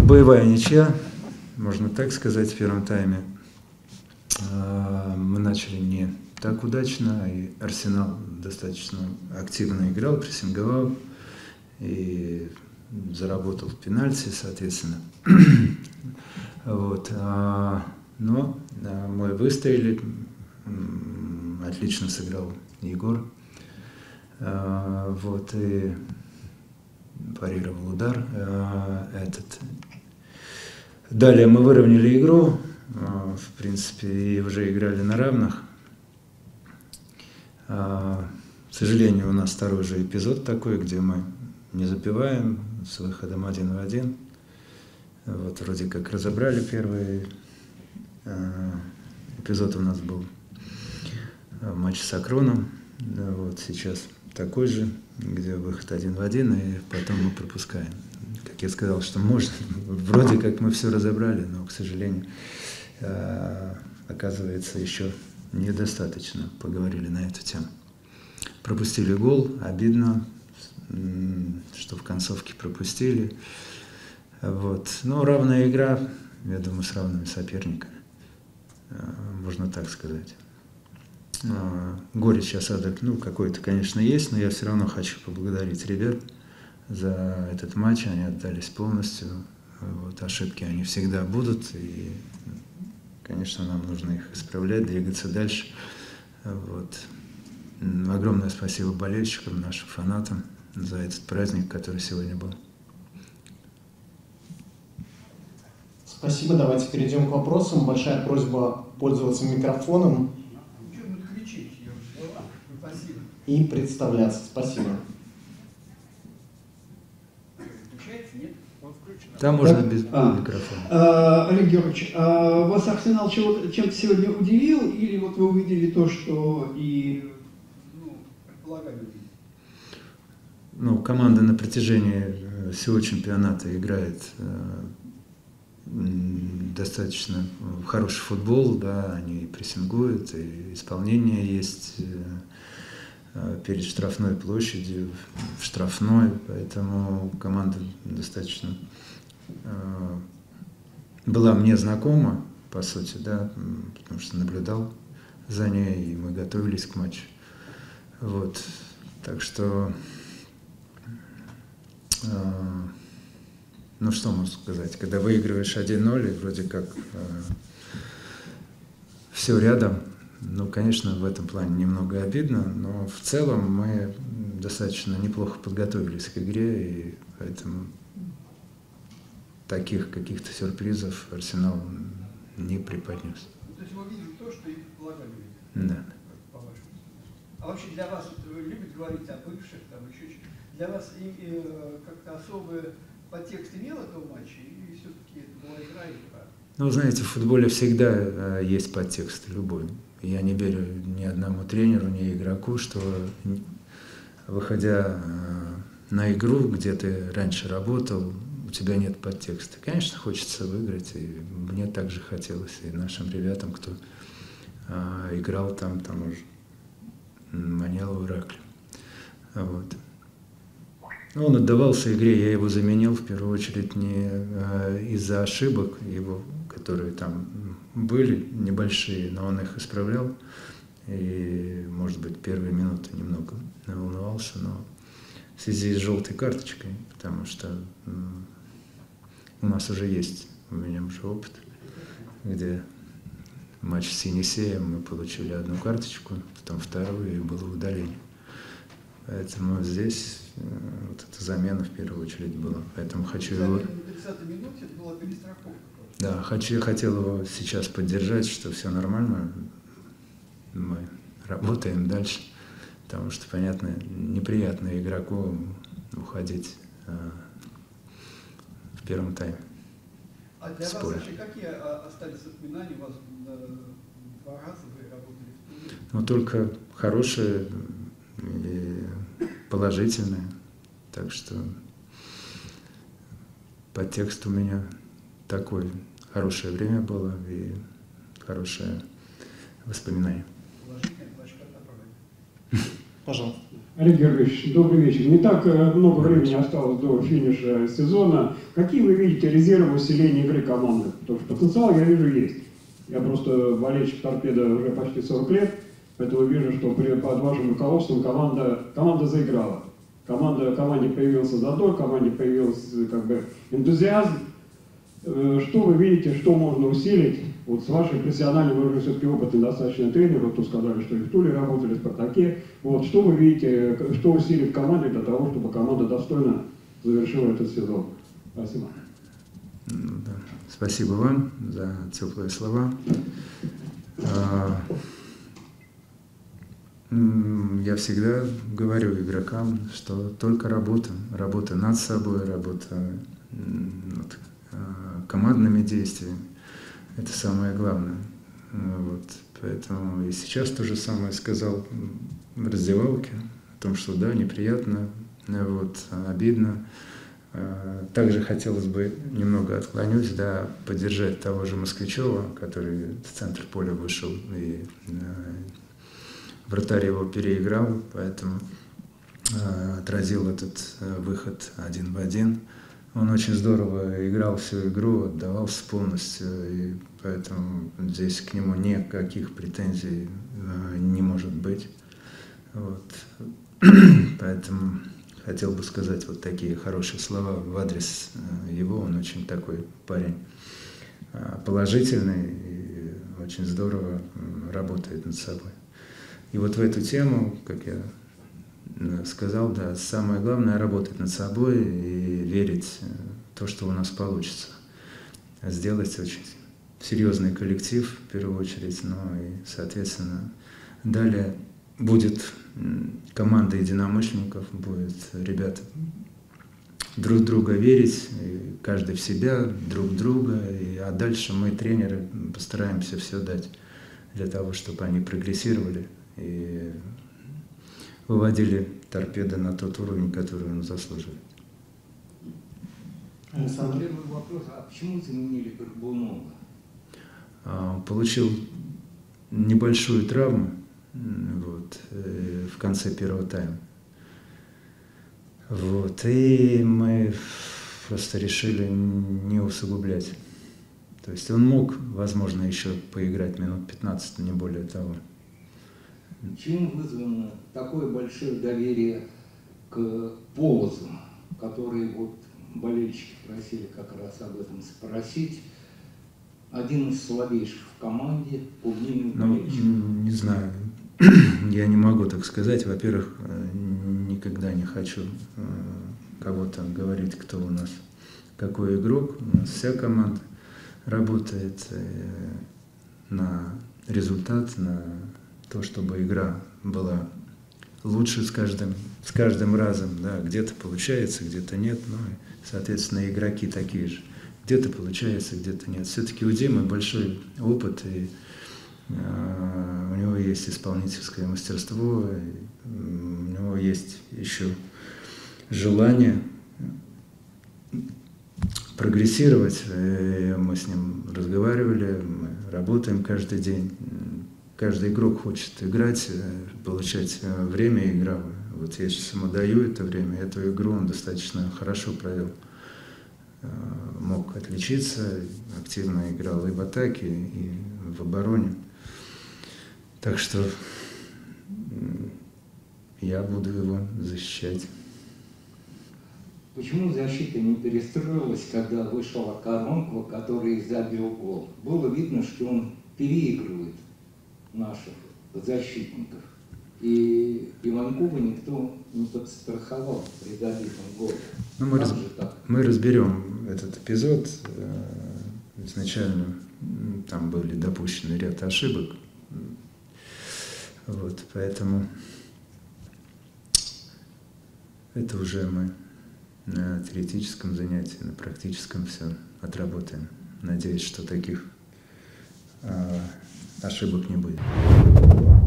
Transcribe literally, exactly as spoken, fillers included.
боевая ничья, можно так сказать, в первом тайме. Мы начали не так удачно, и Арсенал достаточно активно играл, прессинговал и заработал пенальти, соответственно. Вот. Но мы выстояли, отлично сыграл Егор, вот, и парировал удар этот. Далее мы выровняли игру, в принципе, и уже играли на равных. К сожалению, у нас второй же эпизод такой, где мы не забиваем с выходом один в один. Вот, вроде как разобрали первый эпизод, у нас был матч с Акроном. Вот сейчас такой же, где выход один в один, и потом мы пропускаем. Как я сказал, что можно, вроде как мы все разобрали, но, к сожалению, оказывается, еще недостаточно поговорили на эту тему. Пропустили гол, обидно, что в концовке пропустили. Вот. Но равная игра, я думаю, с равными соперниками, можно так сказать. Горечь, осадок, ну, какой-то, конечно, есть, но я все равно хочу поблагодарить ребят за этот матч, они отдались полностью. Вот. Ошибки они всегда будут, и, конечно, нам нужно их исправлять, двигаться дальше. Вот. Огромное спасибо болельщикам, нашим фанатам за этот праздник, который сегодня был. Спасибо. Давайте перейдем к вопросам. Большая просьба пользоваться микрофоном и представляться. Спасибо. Там можно без а, микрофона. А, Олег Георгиевич, а вас Арсенал чем-то сегодня удивил, или вот вы увидели то, что и ну, предполагали? Ну, команда на протяжении всего чемпионата играет э, достаточно хороший футбол, да, они прессингуют, и исполнение есть э, перед штрафной площадью, в штрафной, поэтому команда достаточно э, была мне знакома, по сути, да, потому что наблюдал за ней, и мы готовились к матчу. Вот, так что, э, ну что можно сказать, когда выигрываешь один ноль, и вроде как э, все рядом, ну, конечно, в этом плане немного обидно, но в целом мы достаточно неплохо подготовились к игре, и поэтому таких каких-то сюрпризов Арсенал не преподнес. То есть вы видели то, что и предполагали? Да. А вообще для вас, вы любите говорить о бывших, там еще что-то, для вас э, как-то особый подтекст имел этого матча, или все-таки это была игра и игра? Ну, знаете, в футболе всегда э, есть подтекст любой. Я не верю ни одному тренеру, ни игроку, что, выходя э, на игру, где ты раньше работал, у тебя нет подтекста. Конечно, хочется выиграть, и мне также хотелось, и нашим ребятам, кто э, играл там, тому же Манилову, Ираклию. Вот. Он отдавался игре, я его заменил в первую очередь не э, из-за ошибок его, которые там были небольшие, но он их исправлял. И, может быть, первые минуты немного волновался, но в связи с желтой карточкой, потому что э, у нас уже есть, у меня уже опыт, где матч с Енисеем мы получили одну карточку, потом вторую, и было удаление. Поэтому здесь э, вот эта замена в первую очередь была. Поэтому хочу его... минуте это была перестраховка. Да, хочу, хотел его сейчас поддержать, что все нормально. Мы работаем дальше. Потому что, понятно, неприятно игроку уходить э, в первом тайме. А для вас вообще какие остались воспоминания? У вас два раза вы работали в клубе? Ну, только хорошие и положительные. Так что подтекст у меня такой. Хорошее время было и хорошее воспоминание. Положительное, значит, как направление. Пожалуйста. Олег Георгиевич, добрый вечер. Не так много времени осталось до финиша сезона. Какие вы видите резервы усиления игры команды? Потому что потенциал, я вижу, есть. Я просто болельщик «Торпедо» уже почти сорок лет, поэтому вижу, что при, под вашим руководством команда, команда заиграла. Команда, команде появился задор, команде появился как бы энтузиазм. Что вы видите, что можно усилить? Вот с вашей профессиональной, вы уже все-таки опытный достаточно тренер, вот тут сказали, что и в Туле работали, в «Спартаке». Вот, что вы видите, что усилит команде для того, чтобы команда достойно завершила этот сезон? Спасибо. Ну, да. Спасибо вам за теплые слова. Я всегда говорю игрокам, что только работа, работа над собой, работа над командными действиями. Это самое главное. Вот. Поэтому и сейчас то же самое сказал в раздевалке, о том, что да, неприятно, вот, обидно. Также хотелось бы, немного отклонюсь, да, поддержать того же Москвичева, который в центр поля вышел, и вратарь его переиграл, поэтому отразил этот выход один в один. Он очень здорово играл всю игру, отдавался полностью, и поэтому здесь к нему никаких претензий не может быть. Вот. Поэтому хотел бы сказать вот такие хорошие слова в адрес его. Он очень такой парень положительный и очень здорово работает над собой. И вот в эту тему, как я сказал, да, самое главное — работать над собой и верить в то, что у нас получится. Сделать очень серьезный коллектив, в первую очередь, ну и, соответственно, далее будет команда единомышленников, будет ребята друг друга верить, и каждый в себя, друг в друга, и, а дальше мы, тренеры, постараемся все дать для того, чтобы они прогрессировали и выводили «Торпедо» на тот уровень, который он заслуживает. Александр, первый вопрос. А почему заменили Горбунова? Он получил небольшую травму вот, в конце первого тайма. Вот, и мы просто решили не усугублять. То есть он мог, возможно, еще поиграть минут пятнадцать, не более того. Чем вызвано такое большое доверие к Полозу, который вот болельщики просили как раз об этом спросить? Один из слабейших в команде, по мнению болельщиков. Ну, не знаю, я не могу так сказать. Во-первых, никогда не хочу кого-то говорить, кто у нас какой игрок. У нас вся команда работает на результат, на то, чтобы игра была лучше с каждым, с каждым разом. Да, где-то получается, где-то нет. Ну, и, соответственно, игроки такие же. Где-то получается, где-то нет. Все-таки у Димы большой опыт, и э, у него есть исполнительское мастерство, и у него есть еще желание прогрессировать. И мы с ним разговаривали, мы работаем каждый день. Каждый игрок хочет играть, получать время игровое. Вот я сейчас ему даю это время, эту игру он достаточно хорошо провел. Мог отличиться, активно играл и в атаке, и в обороне. Так что я буду его защищать. Почему защита не перестроилась, когда вышел Окоронкова, который забил гол? Было видно, что он переигрывает наших защитников. И Иванкова никто не подстраховал при забитом голе. Ну, мы, раз... мы разберем этот эпизод. Изначально там были допущены ряд ошибок. Вот, поэтому это уже мы на теоретическом занятии, на практическом все отработаем. Надеюсь, что таких ошибок не будет.